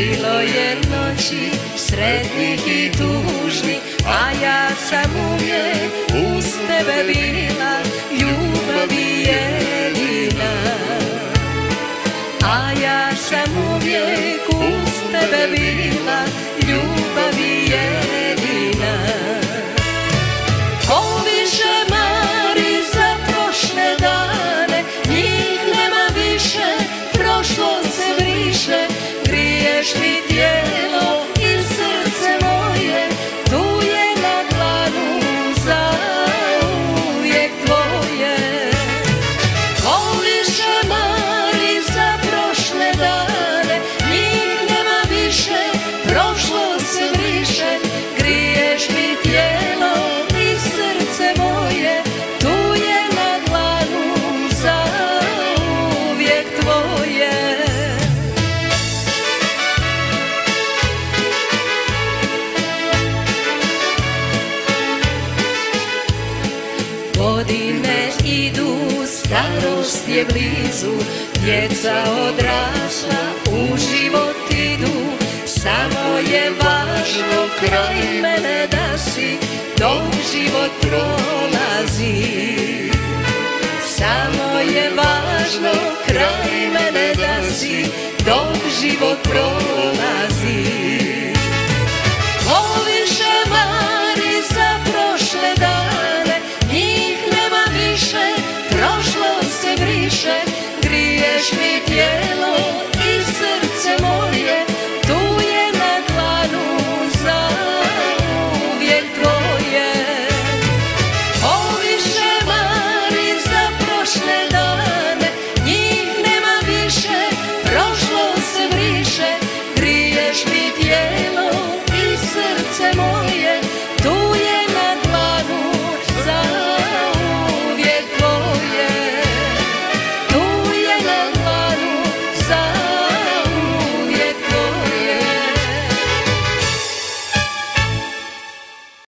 Bilo je noći sretnih i tužnih, a ja sam uvijek uz tebe bila, ljubavi jedina. A ja sam uvijek uz tebe bila, ljubavi jedina. Ko više mari za prošle dane, njih nema više, prošlo se briše. Griješ mi tijelo i srce moje, tu je na dlanu zauvijek tvoje. Ko više mari za prošle dane, njih nema više, prošlo se briše. Griješ mi tijelo i srce moje, tu je na dlanu zauvijek tvoje. Godine idu, starost je blizu, djeca odrasla, u život idu. Samo je važno kraj mene da si, dok život prolazi. Samo je važno kraj mene da si, dok život prolazi. Ko više mari za prošle dane, njih nema više, prošlo se briše. Griješ mi tijelo i srce moje, tu je na dlanu zauvijek tvoje. Ko više mari za prošle dane, njih nema više, prošlo se briše. Griješ mi tijelo i srce moje,